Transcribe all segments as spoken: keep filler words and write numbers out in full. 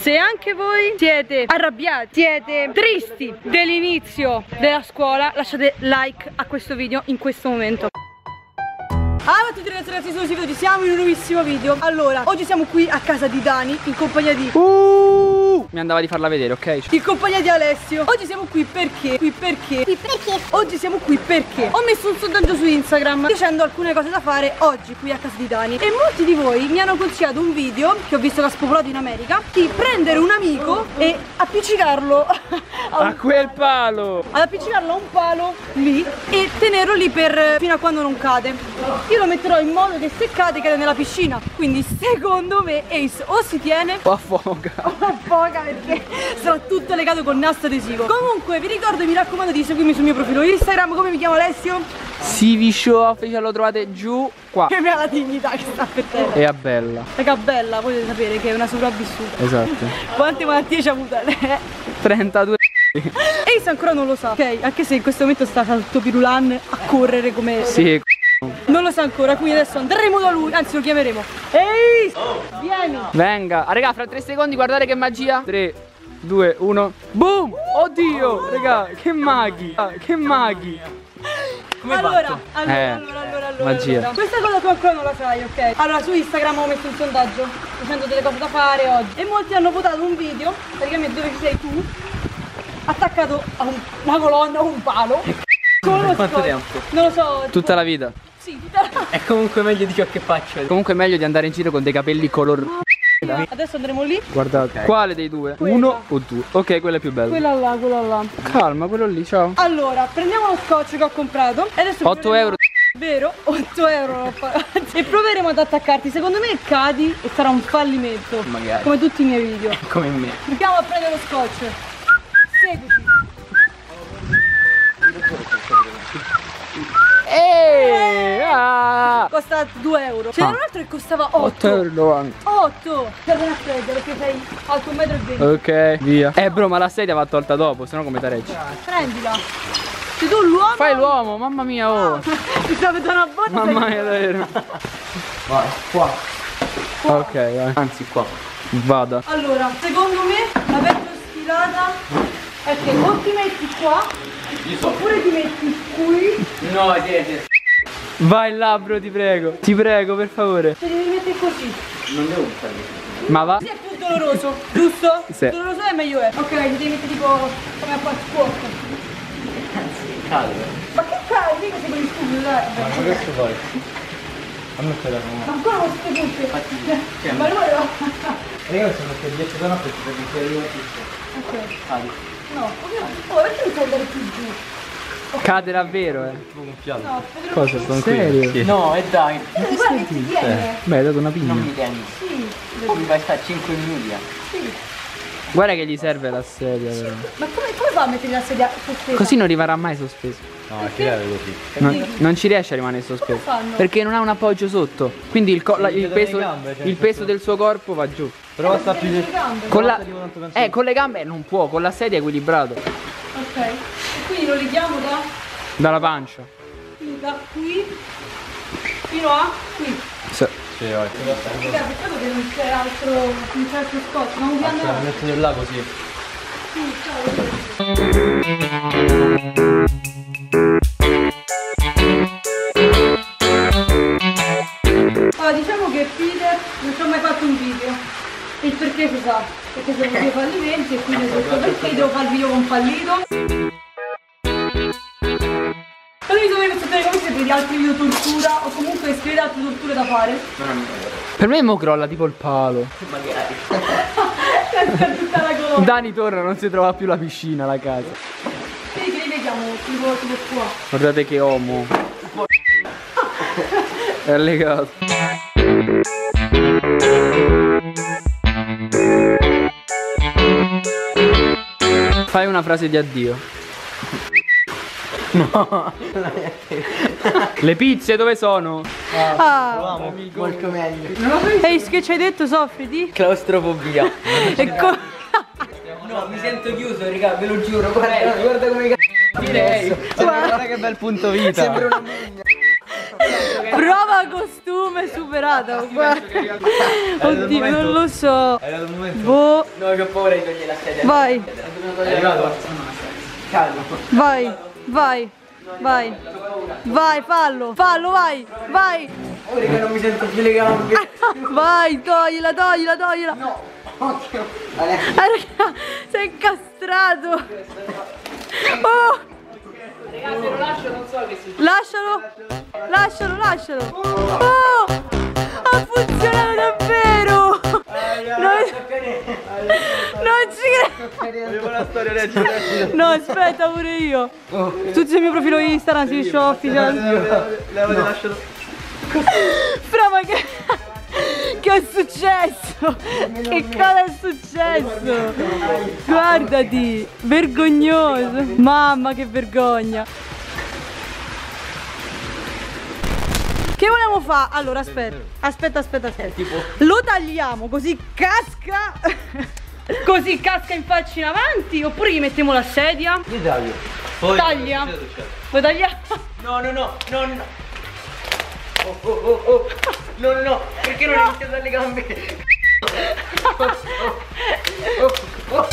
Se anche voi siete arrabbiati, siete tristi dell'inizio della scuola, lasciate like a questo video in questo momento. Ciao a tutti ragazzi, ragazzi, sono Silvio, siamo in un nuovissimo video. Allora, oggi siamo qui a casa di Dani in compagnia di uh, Mi andava di farla vedere, ok? In compagnia di Alessio. Oggi siamo qui perché? Qui perché? Qui perché? Oggi siamo qui perché ho messo un sondaggio su Instagram dicendo alcune cose da fare oggi qui a casa di Dani. E molti di voi mi hanno consigliato un video che ho visto che ha spopolato in America, di prendere un amico e appiccicarlo a, a quel palo. Ad appiccicarlo a un palo lì e tenerlo lì per fino a quando non cade. Io lo metterò in modo che se cade cade nella piscina. Quindi secondo me Ace o si tiene o affoga o affoga, perché sarà tutto legato con nastro adesivo. Comunque vi ricordo e mi raccomando di seguirmi sul mio profilo Instagram. Come mi chiamo, Alessio? Sivi Show Official, lo trovate giù qua. Che mi ha la dignità che sta per terra. E a Bella. Raga, Bella, potete sapere che è una sopravvissuta. Esatto. Quante malattie ci ha avute? trentadue. Ace ancora non lo sa, ok? Anche se in questo momento sta sotto Pirulan a correre come... Sì. Non lo sa ancora, quindi adesso andremo da lui, anzi lo chiameremo. Ehi, vieni. Venga, ah, raga, fra tre secondi guardate che magia. tre, due, uno, boom. Oddio, raga, che maghi. Ah, che maghi. Come allora, allora, eh, allora, allora, allora, magia. allora. Questa cosa tu ancora non la sai, ok? Allora, su Instagram ho messo un sondaggio dicendo delle cose da fare oggi. E molti hanno votato un video, praticamente dove ci sei tu, attaccato a un, una colonna o un palo. Per quanto tempo? Non lo so. Tutta la vita. Sì, tutta la vita. È comunque meglio di ciò che faccio. Comunque è meglio di andare in giro con dei capelli color. Adesso andremo lì. Guardate, okay. Quale dei due? Quella. Uno o due? Ok, quella è più bella. Quella là, quella là. Calma, quello lì, ciao. Allora, prendiamo lo scotch che ho comprato e adesso otto euro. Vero? otto euro e proveremo ad attaccarti. Secondo me cadi e sarà un fallimento. Magari. Come tutti i miei video. Come me. Andiamo a prendere lo scotch. Seguiti. Eeeh, ah. Costa due euro. C'era Ah. un altro che costava otto. otto euro e novanta. otto. Serve una sedia perché sei alto un metro e venti. Ok, via. Eh bro, ma la sedia va tolta dopo, sennò come tareggi? Prendila. Sei tu l'uomo. Fai l'uomo, mamma mia, oh. Ti sta vedendo una botta. Mamma mia, davvero. Vai, qua. Ok, vai. Anzi, qua. Vada. Allora, secondo me la vecchia sfilata è che o ti metti qua oppure ti metti qui. No, siete. Vai là, bro, ti prego. Ti prego, per favore. Ti devi mettere così. Non devo fare. Ma va? Sì, è più doloroso, giusto? Sì. Doloroso è meglio è. Ok, ti devi mettere tipo come a qualche squat. Anzi, caldo. Ma che cazzo, mica sei quelli stupidi, dai. Ma questo poi. A me quella Ma non. ancora non siete tutti. Ma lui va. Io sono che dietro da una per perché io tutto. Ok. Cadi. No, ovviamente. Oh, perché non puoi andare più giù? Cade davvero, eh. Tipo gonfiato. No, potremmo. Cosa, sono serio? Sì. No, e dai. Eh, guarda che ti tiene. Beh, hai dato una pigna. Non mi tieni. Sì, Mi fai stare cinque minuti. eh. sì. Guarda che gli serve la sedia, però. Ma come, come fa a mettere la sedia sospesa? Così non rimarrà mai sospeso. No, è che così. Non, non ci riesce a rimanere sospeso. Come fanno? Perché non ha un appoggio sotto. Quindi il, co- la- il Sì, peso, le gambe, cioè, il peso del suo corpo va giù. Però sta più Le gambe. Con la, tipo tanto penso- eh, con le gambe non può, con la sedia è equilibrato. Ok. E quindi lo leghiamo da, Dalla pancia. da qui fino a qui. Sì. Sì, vai. Raga, peccato che non c'è altro, non c'è altro scotch, non vi Aspetta, andare. mi metto del là così. Sì, ciao. Allora, diciamo che Peter non ci ha mai fatto un video. Il perché si sa, perché sono due fallimenti e quindi ho detto perché devo fare il video con fallito. Poi mi dovete sapere come siete di altri video tortura o comunque scrivete altre torture da fare. Per me mo crolla tipo il palo. Magari. Per tutta la colonna. Dani torna, non si trova più la piscina, la casa. Quindi che li vediamo tipo, tipo qua. Guardate che uomo. È legato. Fai una frase di addio. No. Le pizze dove sono? Ah. Proviamo, molto meglio. Ehi, che ci hai detto, soffri di? Claustrofobia. Ecco. No, mi sento chiuso, raga, ve lo giuro. Guarda, guarda come c***o direi. Guarda che bel punto vita. Sembra una mugna. Prova costume superata. Guarda. Oddio, non lo so. È arrivato il momento. Boh. No, che ho paura di togliere la sedia. Vai. È arrivato? Calmo. Vai. Vai. Vai. Vai, fallo. Fallo, vai. Vai. Oh, raga, non mi sento più le gambe. Vai, toglila, toglila, toglila. No. Occhio. Vale. Ah, raga, sei incastrato. Oh. Raga, se lo lascio non so che succede. Lascialo. Lascialo, lascialo. Oh. Ha funzionato davvero. Non, non ci credo. Una storia recita. No, aspetta pure io. Tutti sul mio profilo Instagram, si show official. Leva ti lascio. Però ma che... Che è successo? Che cosa è successo? Guardati, vergognoso. Mamma che vergogna. Che vogliamo fare? Allora aspetta, aspetta, aspetta, aspetta. Lo tagliamo così casca. Così casca in faccia in avanti. Oppure gli mettiamo la sedia. Io taglio. Poi Taglia. Vuoi tagliare? No, no, no, no, no. Oh, oh, oh, oh. No, no, no, perché non hai iniziato dalle gambe? Oh, oh, oh, oh.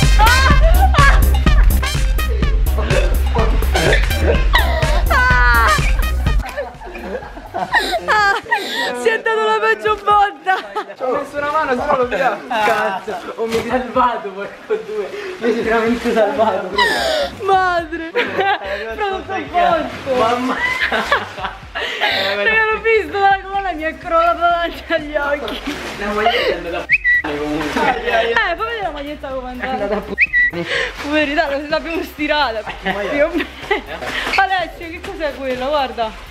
Ah, si è dato la peggio botta. Ci ho messo una mano, se no lo via. Cazzo, ho mi salvato porco due. Mi sei veramente salvato. Madre. Però non sto posto. Mamma. Raga, l'ho visto dalla colonna, mi è crollato davanti agli occhi. La maglietta è andata a p***e comunque. Eh, fai vedere la maglietta come è È andata andata. a p***e. Verità, l'abbiamo stirata. Più o meno. Alessio, che cos'è quello? Guarda.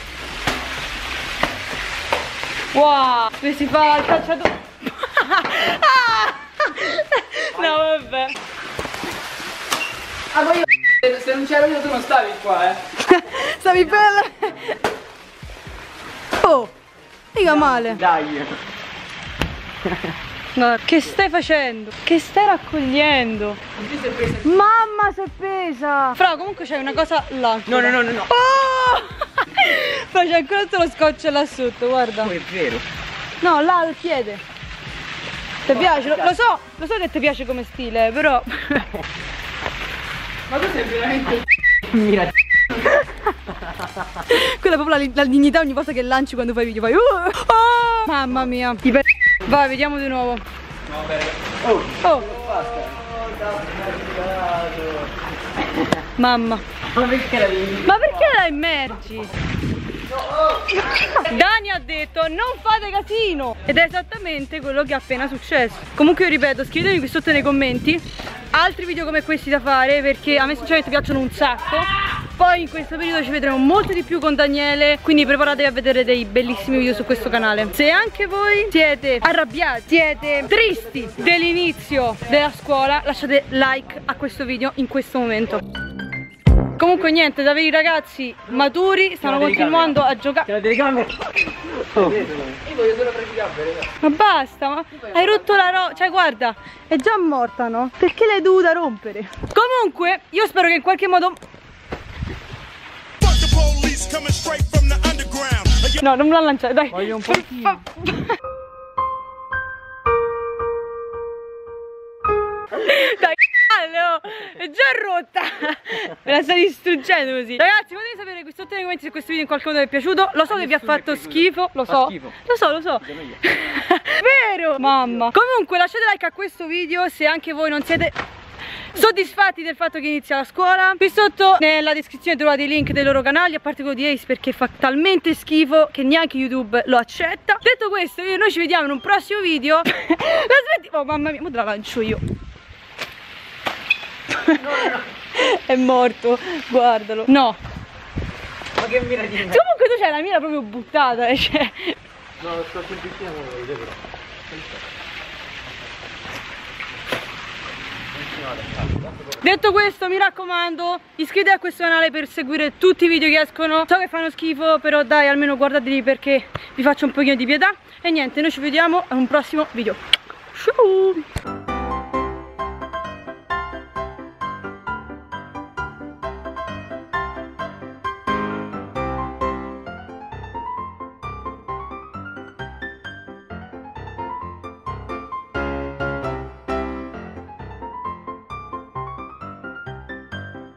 Wow, se si fa il calciatore. No, vabbè. Ah, ma io se, se non c'ero io tu non stavi qua, eh. Stavi bella. Oh, mica male. Dai. Guarda, che stai facendo? Che stai raccogliendo? Mamma si è pesa. Fra, comunque c'è una cosa là. No, no, no, no, no. Oh! Fra, c'è ancora tutto lo scotch là sotto, guarda. Oh, è vero. No, là al piede. Ti piace? Lo, lo so, lo so che ti piace come stile, però. Ma tu sei veramente Mira. Quella è proprio la, la dignità ogni volta che lanci quando fai video. Fai. Uh, oh! Mamma mia. Ti per... Vai, vediamo di nuovo. No, bene. Oh, Oh. Mamma. Ma perché la devi? Ma perché la immergi? Dani ha detto non fate casino. Ed è esattamente quello che è appena successo. Comunque io ripeto, scrivetemi qui sotto nei commenti altri video come questi da fare, perché a me sinceramente piacciono un sacco. Poi in questo periodo ci vedremo molto di più con Daniele, quindi preparatevi a vedere dei bellissimi video su questo canale. Se anche voi siete arrabbiati, siete tristi dell'inizio della scuola, lasciate like a questo video in questo momento. Comunque niente, da veri ragazzi maturi stanno continuando a giocare. La telecamera. Oh. Io voglio solo praticare, raga. Ma basta, ma hai rotto la roba. Cioè guarda, è già morta, no? Perché l'hai dovuta rompere? Comunque, io spero che in qualche modo... No, non me la lanciare, dai. Voglio un pochino. Dai, Leo, è già rotta. Me la stai distruggendo così. Ragazzi, potete sapere qui sotto nei commenti se questo video in qualche modo vi è piaciuto. Lo so che vi ha fatto schifo. Lo so. Lo so, lo so. Vero, mamma. Comunque lasciate like a questo video se anche voi non siete soddisfatti del fatto che inizia la scuola. Qui sotto nella descrizione trovate i link dei loro canali, a parte quello di Ace perché fa talmente schifo che neanche YouTube lo accetta. Detto questo, io, noi ci vediamo in un prossimo video. La smetti... Oh mamma mia, mo te la lancio io. No, no, no. È morto, guardalo. No. Ma che mira di me? Comunque tu c'hai la mira proprio buttata, eh, cioè. No, lo sto semplicemente non lo vedo però. Detto questo, mi raccomando, iscrivetevi a questo canale per seguire tutti i video che escono. So che fanno schifo, però dai, almeno guardateli perché vi faccio un pochino di pietà. E niente, noi ci vediamo a un prossimo video. Ciao!